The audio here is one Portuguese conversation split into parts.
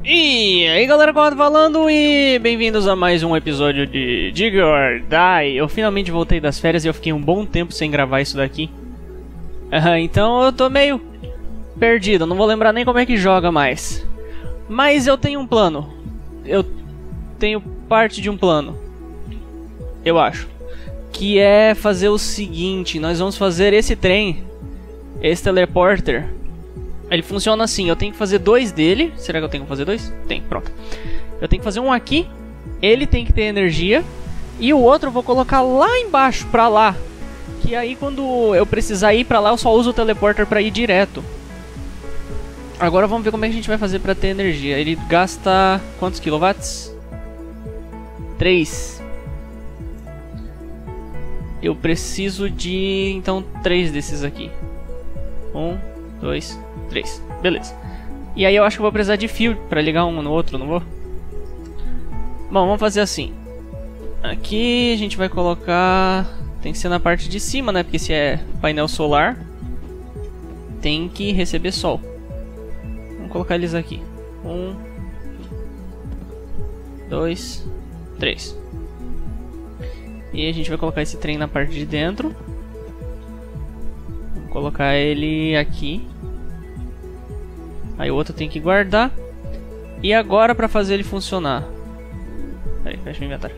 E aí galera, como eu tô falando, e bem-vindos a mais um episódio de Dig or Die. Eu finalmente voltei das férias e eu fiquei um bom tempo sem gravar isso daqui. Então eu tô meio perdido, não vou lembrar nem como é que joga mais. Mas eu tenho um plano. Eu tenho parte de um plano, eu acho, que é fazer o seguinte: nós vamos fazer esse trem, esse teleporter. Ele funciona assim, eu tenho que fazer dois dele. Será que eu tenho que fazer dois? Tem, pronto. Eu tenho que fazer um aqui, ele tem que ter energia, e o outro eu vou colocar lá embaixo, pra lá. Que aí quando eu precisar ir pra lá, eu só uso o teleporter pra ir direto. Agora vamos ver como é que a gente vai fazer pra ter energia. Ele gasta quantos quilowatts? 3. Eu preciso de, então, 3 desses aqui. 1, 2, 3. Beleza. E aí eu acho que eu vou precisar de fio pra ligar um no outro, não vou? Bom, vamos fazer assim. Aqui a gente vai colocar... Tem que ser na parte de cima, né? Porque se é painel solar, tem que receber sol. Vamos colocar eles aqui. 1, 2, 3. E a gente vai colocar esse trem na parte de dentro. Vamos colocar ele aqui. Aí o outro tem que guardar. E agora para fazer ele funcionar... Peraí, fecha o inventário.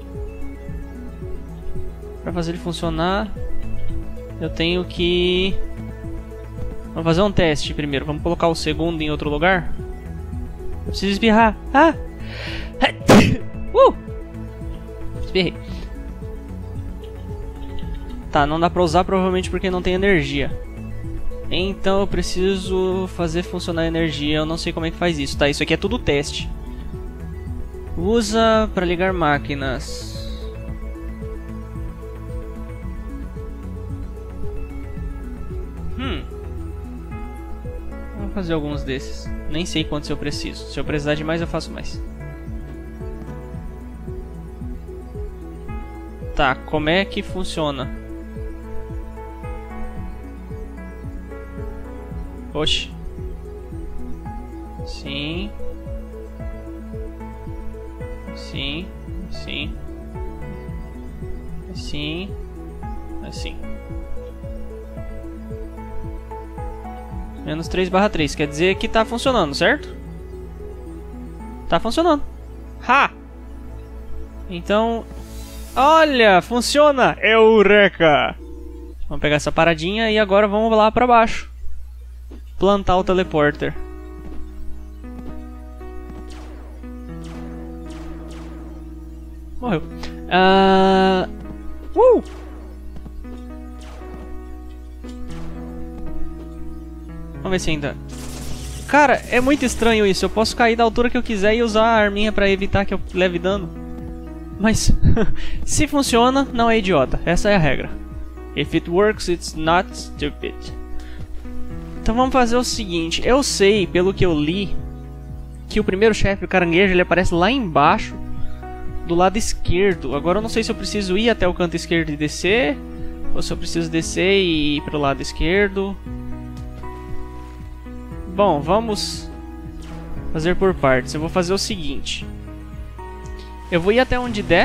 Para fazer ele funcionar, eu tenho que... Vamos fazer um teste primeiro. Vamos colocar o segundo em outro lugar. Eu preciso espirrar. Ah! Espirrei. Tá, não dá pra usar provavelmente porque não tem energia. Então eu preciso fazer funcionar a energia. Eu não sei como é que faz isso, tá? Isso aqui é tudo teste. Usa para ligar máquinas. Vamos fazer alguns desses. Nem sei quantos eu preciso. Se eu precisar de mais, eu faço mais. Tá, como é que funciona? Oxe. Sim. Sim. Sim. Assim. Assim. Menos 3/3. Quer dizer que tá funcionando, certo? Tá funcionando. Ha! Então... Olha! Funciona! Eureka! Vamos pegar essa paradinha e agora vamos lá pra baixo. Plantar o teleporter. Morreu. Vamos ver se ainda... Cara, é muito estranho isso. Eu posso cair da altura que eu quiser e usar a arminha pra evitar que eu leve dano. Mas, se funciona, não é idiota. Essa é a regra. If it works, it's not stupid. Então vamos fazer o seguinte. Eu sei, pelo que eu li, que o primeiro chefe, o caranguejo, ele aparece lá embaixo, do lado esquerdo. Agora eu não sei se eu preciso ir até o canto esquerdo e descer, ou se eu preciso descer e ir pro lado esquerdo. Bom, vamos fazer por partes. Eu vou fazer o seguinte. Eu vou ir até onde der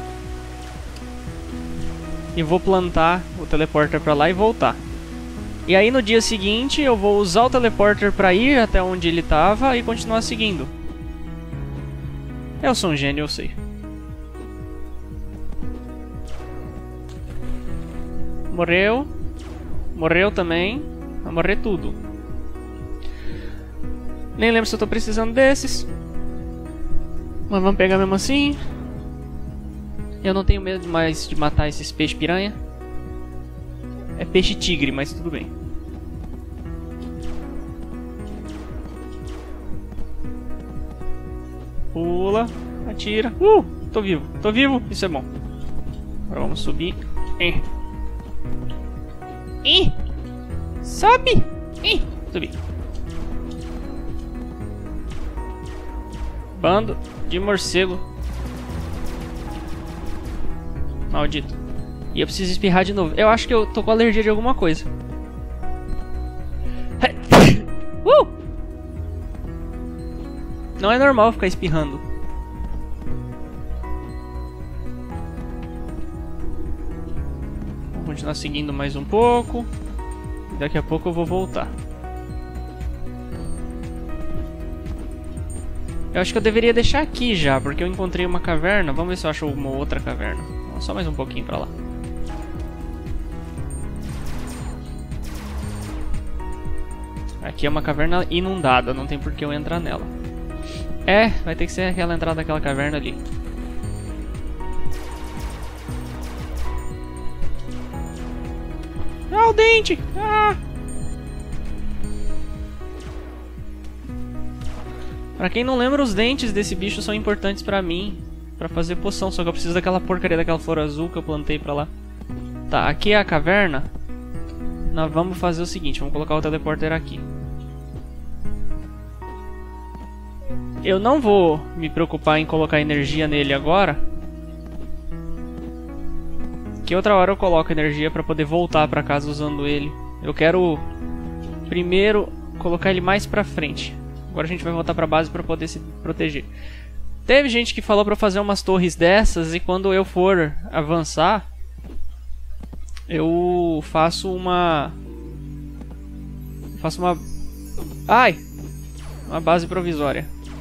e vou plantar o teleporter pra lá e voltar. E aí no dia seguinte eu vou usar o teleporter pra ir até onde ele tava e continuar seguindo. Eu sou um gênio, eu sei. Morreu. Morreu também. Vai morrer tudo. Nem lembro se eu tô precisando desses. Mas vamos pegar mesmo assim. Eu não tenho medo mais de matar esses peixes piranha. É peixe tigre, mas tudo bem. Pula, atira. Tô vivo, isso é bom. Agora vamos subir. Sobe! Subi. Bando de morcego. Maldito. E eu preciso espirrar de novo. Eu acho que eu tô com alergia de alguma coisa. Não é normal ficar espirrando. Vou continuar seguindo mais um pouco. E daqui a pouco eu vou voltar. Eu acho que eu deveria deixar aqui já, porque eu encontrei uma caverna. Vamos ver se eu acho uma outra caverna. Só mais um pouquinho pra lá. Aqui é uma caverna inundada, não tem por que eu entrar nela. É, vai ter que ser aquela entrada daquela caverna ali. Ah, o dente! Ah! Pra quem não lembra, os dentes desse bicho são importantes pra mim. Pra fazer poção, só que eu preciso daquela porcaria daquela flor azul que eu plantei pra lá. Tá, aqui é a caverna. Nós vamos fazer o seguinte, vamos colocar o teleporter aqui. Eu não vou me preocupar em colocar energia nele agora. Que outra hora eu coloco energia pra poder voltar pra casa usando ele. Eu quero primeiro colocar ele mais pra frente. Agora a gente vai voltar pra base pra poder se proteger. Teve gente que falou pra eu fazer umas torres dessas e quando eu for avançar, eu faço uma... Ai! Uma base provisória.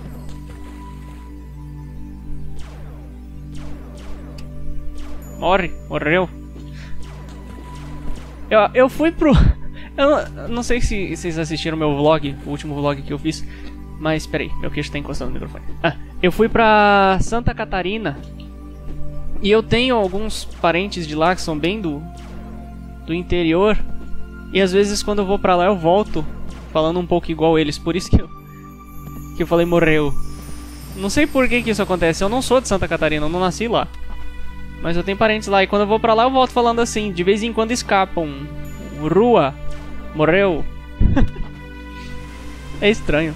Morreu. Eu fui pro... Eu não sei se vocês assistiram meu vlog, o último vlog que eu fiz. Mas, peraí, meu queixo tá encostando no microfone. Eu fui pra Santa Catarina. E eu tenho alguns parentes de lá que são bem do interior. E às vezes quando eu vou pra lá eu volto falando um pouco igual eles. Por isso que eu falei morreu. Não sei por que isso acontece. Eu não sou de Santa Catarina, eu não nasci lá. Mas eu tenho parentes lá. E quando eu vou pra lá eu volto falando assim. De vez em quando escapam. Rua. Morreu. É estranho.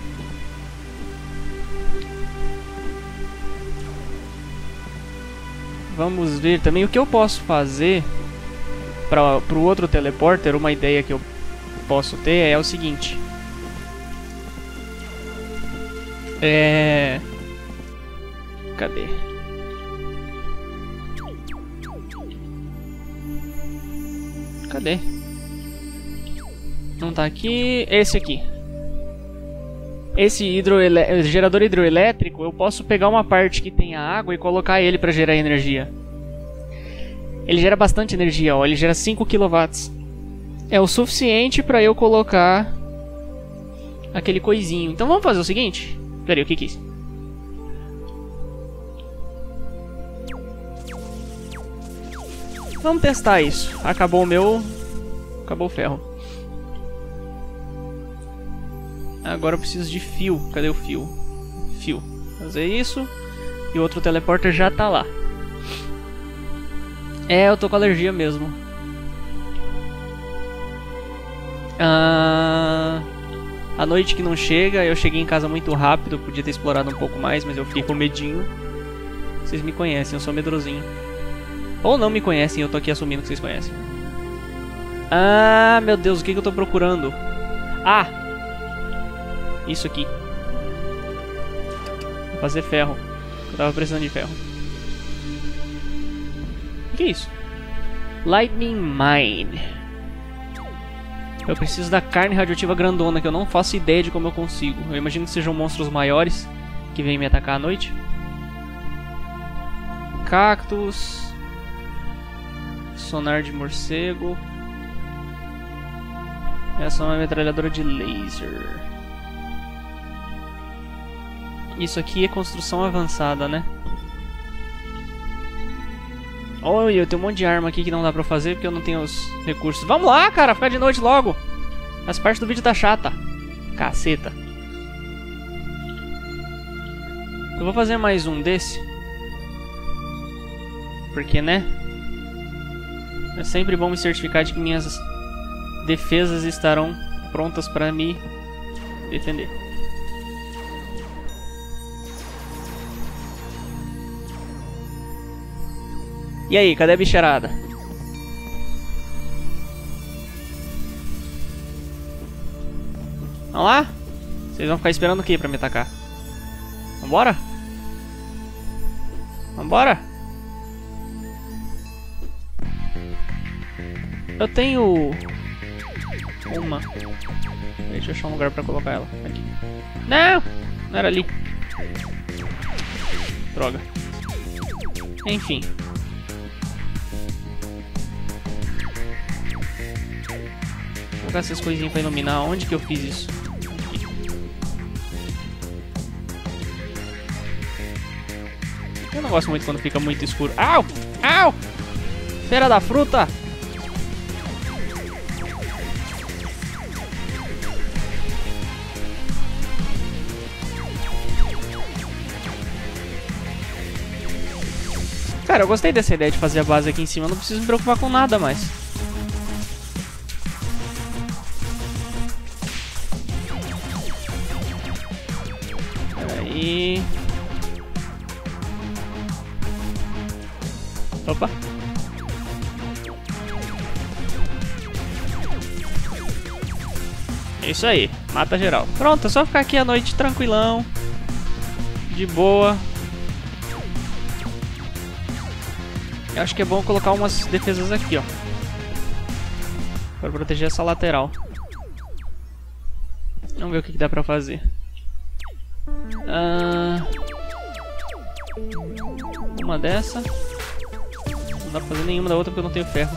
Vamos ver também o que eu posso fazer para o outro teleporter. Uma ideia que eu posso ter é o seguinte. Cadê? Cadê? Não tá aqui. Esse aqui. Esse gerador hidroelétrico, eu posso pegar uma parte que tenha água e colocar ele para gerar energia. Ele gera bastante energia, ó. Ele gera 5 kW. É o suficiente para eu colocar aquele coisinho. Então vamos fazer o seguinte. Peraí, o que é isso? Vamos testar isso. Acabou o meu... Acabou o ferro. Agora eu preciso de fio. Cadê o fio? Fio. Fazer isso. E o outro teleporter já tá lá. Eu tô com alergia mesmo. A noite que não chega. Eu cheguei em casa muito rápido. Podia ter explorado um pouco mais, mas eu fiquei com medinho. Vocês me conhecem, eu sou medrosinho. Ou não me conhecem, eu tô aqui assumindo que vocês conhecem. Meu Deus, o que eu tô procurando? Isso aqui. Vou fazer ferro. Eu tava precisando de ferro. O que é isso? Lightning Mine. Eu preciso da carne radioativa grandona, que eu não faço ideia de como eu consigo. Eu imagino que sejam monstros maiores que vêm me atacar à noite. Cactus. Sonar de morcego. Essa é uma metralhadora de laser. Isso aqui é construção avançada, né? Olha, eu tenho um monte de arma aqui que não dá pra fazer porque eu não tenho os recursos. Vamos lá, cara, ficar de noite logo. Essa parte do vídeo tá chata. Caceta. Eu vou fazer mais um desse. Porque, né? É sempre bom me certificar de que minhas defesas estarão prontas pra me defender. E aí, cadê a bicharada? Vamos lá? Vocês vão ficar esperando o que pra me atacar? Vambora? Vambora? Eu tenho... uma... Deixa eu achar um lugar pra colocar ela. Aqui. Não! Não era ali. Droga. Enfim. Vou colocar essas coisinhas pra iluminar. Onde que eu fiz isso? Aqui. Eu não gosto muito quando fica muito escuro. Au! Au! Feira da fruta! Cara, eu gostei dessa ideia de fazer a base aqui em cima. Eu não preciso me preocupar com nada mais. Peraí. Opa. É isso aí. Mata geral. Pronto, é só ficar aqui à noite tranquilão. De boa. Eu acho que é bom colocar umas defesas aqui, ó. Para proteger essa lateral. Vamos ver o que dá pra fazer. Uma dessa. Não dá pra fazer nenhuma da outra porque eu não tenho ferro.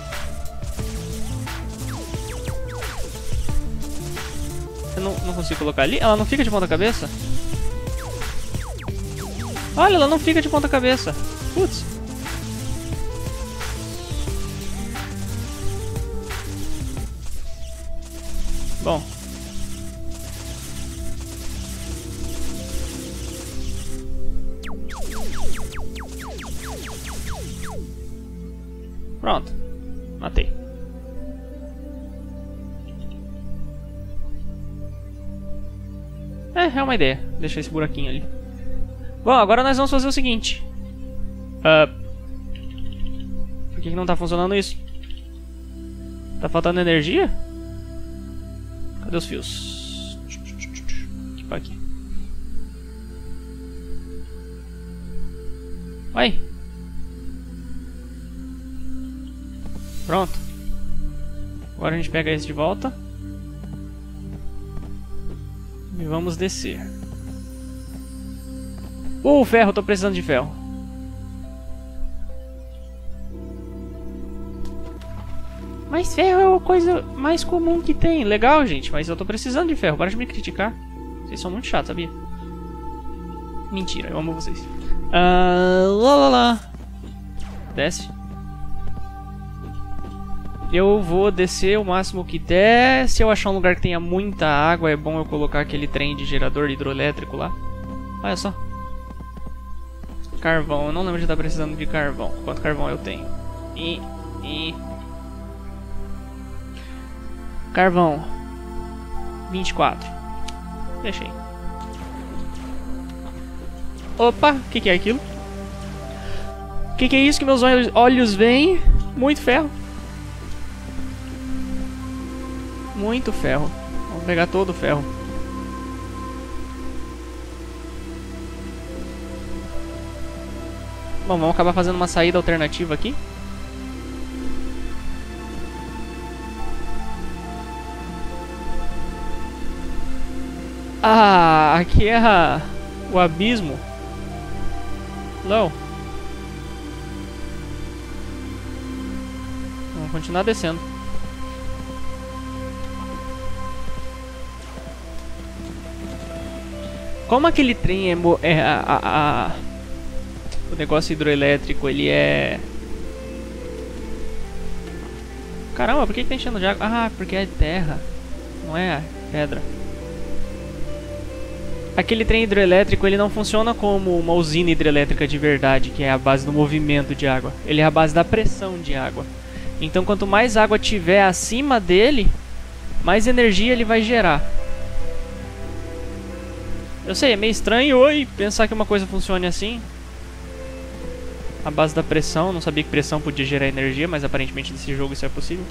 Eu não consigo colocar ali. Ela não fica de ponta cabeça? Olha, ela não fica de ponta cabeça. Putz. Bom. Pronto. Matei. É uma ideia. Deixar esse buraquinho ali. Bom, agora nós vamos fazer o seguinte. Por que não tá funcionando isso? Tá faltando energia? Cadê os fios? Aqui pra aqui. Vai. Pronto. Agora a gente pega esse de volta. E vamos descer. Ferro, tô precisando de ferro. Mas ferro é a coisa mais comum que tem. Legal, gente, mas eu tô precisando de ferro. Para de me criticar. Vocês são muito chatos, sabia? Mentira, eu amo vocês. Desce. Eu vou descer o máximo que der. Se eu achar um lugar que tenha muita água, é bom eu colocar aquele trem de gerador hidroelétrico lá. Olha só. Carvão, eu não lembro de estar precisando de carvão. Quanto carvão eu tenho? Carvão 24. Deixei. Opa, o que é aquilo? O que é isso que meus olhos veem? Muito ferro. Muito ferro. Vamos pegar todo o ferro. Bom, vamos acabar fazendo uma saída alternativa aqui. Aqui é o abismo. Não. Vamos continuar descendo. Como aquele trem o negócio hidroelétrico, ele é... Caramba, por que tá enchendo de água? Porque é terra, não é pedra. Aquele trem hidroelétrico, ele não funciona como uma usina hidrelétrica de verdade, que é a base do movimento de água. Ele é a base da pressão de água. Então, quanto mais água tiver acima dele, mais energia ele vai gerar. Eu sei, é meio estranho pensar que uma coisa funcione assim. A base da pressão, não sabia que pressão podia gerar energia, mas aparentemente nesse jogo isso é possível.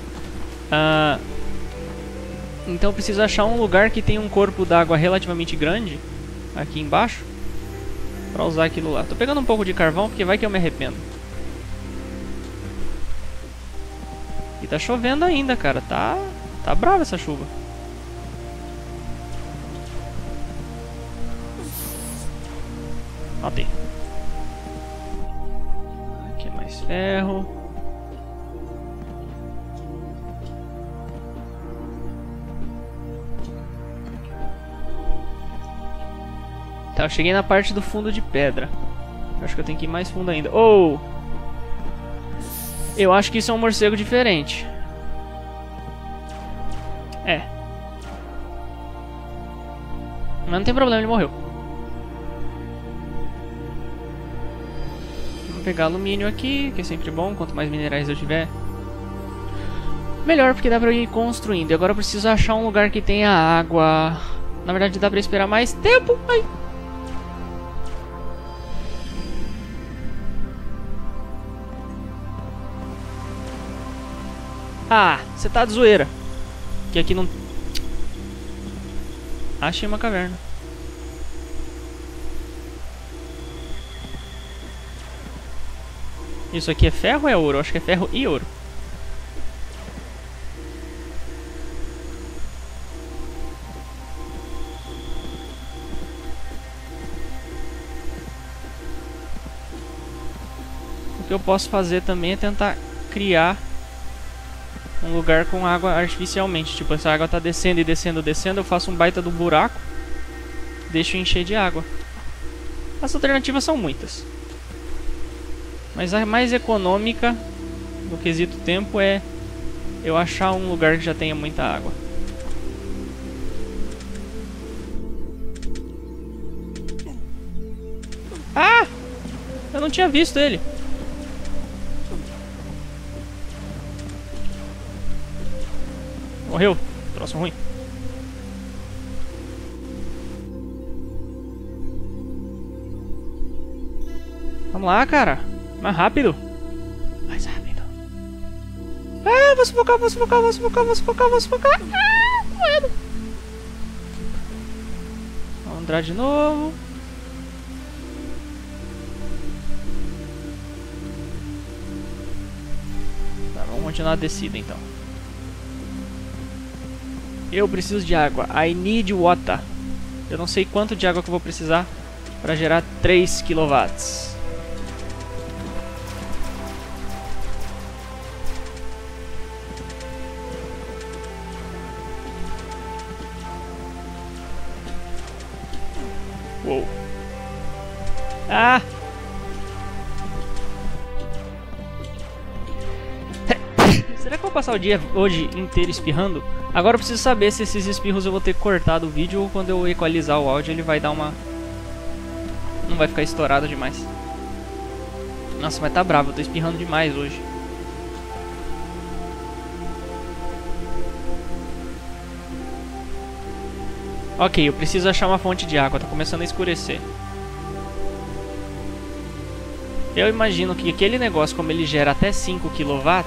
Então eu preciso achar um lugar que tenha um corpo d'água relativamente grande aqui embaixo. pra usar aquilo lá. Tô pegando um pouco de carvão porque vai que eu me arrependo. E tá chovendo ainda, cara. Tá brava essa chuva. Ó, tem. Aqui é mais ferro. Tá, eu cheguei na parte do fundo de pedra. Eu acho que eu tenho que ir mais fundo ainda. Oh! Eu acho que isso é um morcego diferente. É. Mas não tem problema, ele morreu. Vou pegar alumínio aqui, que é sempre bom. Quanto mais minerais eu tiver, melhor, porque dá pra eu ir construindo. E agora eu preciso achar um lugar que tenha água. Na verdade dá pra esperar mais tempo. Ai. Ah, você tá de zoeira. Que aqui não... Achei uma caverna. Isso aqui é ferro ou é ouro? Eu acho que é ferro e ouro. O que eu posso fazer também é tentar criar um lugar com água artificialmente. Tipo, essa água tá descendo e descendo, descendo. Eu faço um baita do buraco, deixo encher de água. As alternativas são muitas, mas a mais econômica no quesito tempo é eu achar um lugar que já tenha muita água. Ah! Eu não tinha visto ele. Morreu. Troço ruim. Vamos lá, cara. Mais rápido. Mais rápido. Ah, vou sufocar, vou sufocar, vou sufocar, vou sufocar, vou sufocar. Ah, morrendo. Vamos entrar de novo. Tá, vamos continuar a descida então. Eu preciso de água. I need water. Eu não sei quanto de água que eu vou precisar para gerar 3 kW. Uou. Ah! Será que eu vou passar o dia hoje inteiro espirrando? Agora eu preciso saber se esses espirros eu vou ter cortado o vídeo ou quando eu equalizar o áudio ele vai dar uma... Não vai ficar estourado demais. Nossa, mas tá bravo, eu tô espirrando demais hoje. Ok, eu preciso achar uma fonte de água, tá começando a escurecer. Eu imagino que aquele negócio, como ele gera até 5 kW...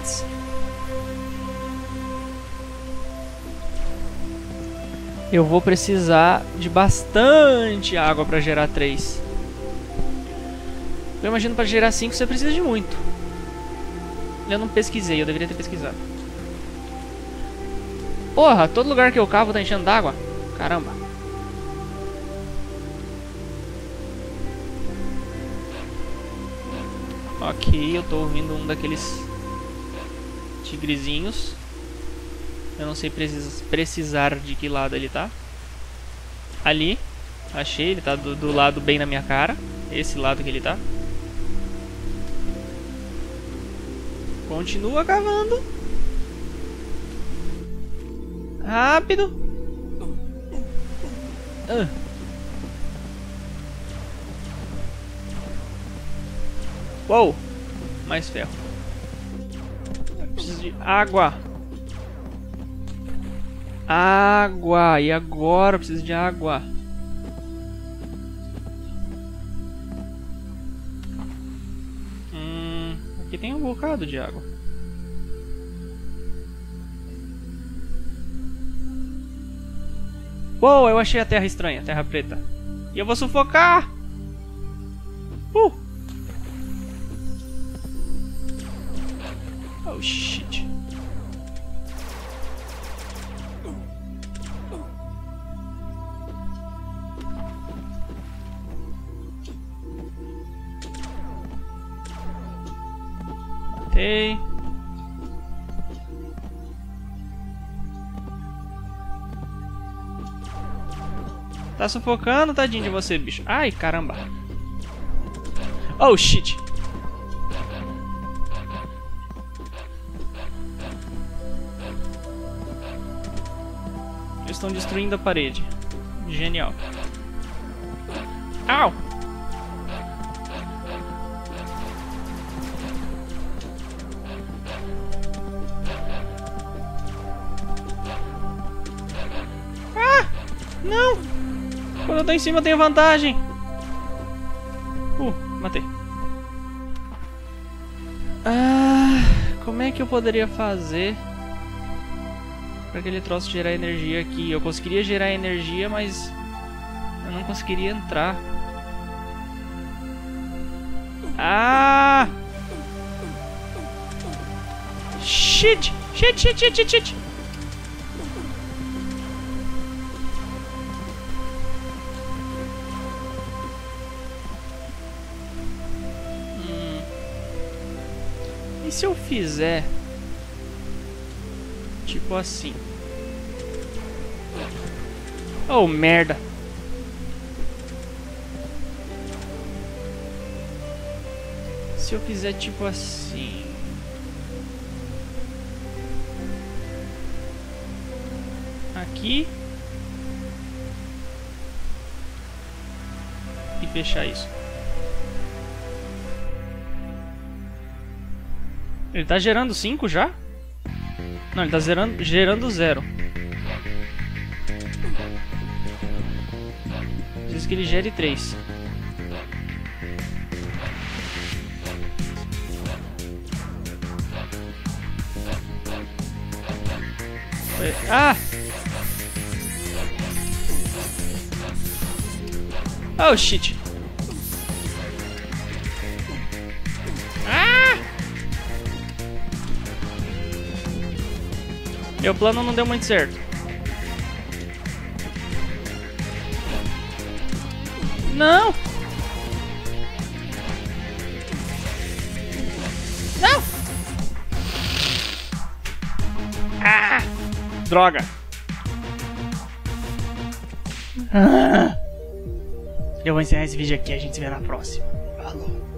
eu vou precisar de bastante água para gerar 3. Eu imagino para gerar 5 você precisa de muito. Eu não pesquisei, eu deveria ter pesquisado. Porra, todo lugar que eu cavo tá enchendo d'água. Caramba. Ok, eu tô ouvindo um daqueles tigrezinhos. Eu não sei precisar de que lado ele tá. Ali. Achei, ele tá do lado bem na minha cara. Esse lado que ele tá. Continua cavando. Rápido. Uou. Mais ferro. Eu preciso de água. Água! E agora eu preciso de água. Aqui tem um bocado de água. Uou, eu achei a terra estranha, terra preta. E eu vou sufocar! Oh, shit. Matei. Tá sufocando, tadinho de você, bicho. Ai, caramba. Oh, shit. Eles estão destruindo a parede. Genial. Au! Ah! Não! Quando eu tô em cima eu tenho vantagem. Matei. Como é que eu poderia fazer pra aquele troço gerar energia aqui? Eu conseguiria gerar energia, mas eu não conseguiria entrar. Ah! Shit! Shit, shit, shit, shit, shit! E se eu fizer tipo assim? Oh, merda! Se eu fizer tipo assim... Aqui... E fechar isso. Ele tá gerando 5 já? Não, ele tá gerando 0. Preciso que ele gere 3. Ah! Oh, shit. Ah! Meu plano não deu muito certo. Não! Não! Ah! Droga! Ah! Eu vou encerrar esse vídeo aqui, a gente se vê na próxima. Falou!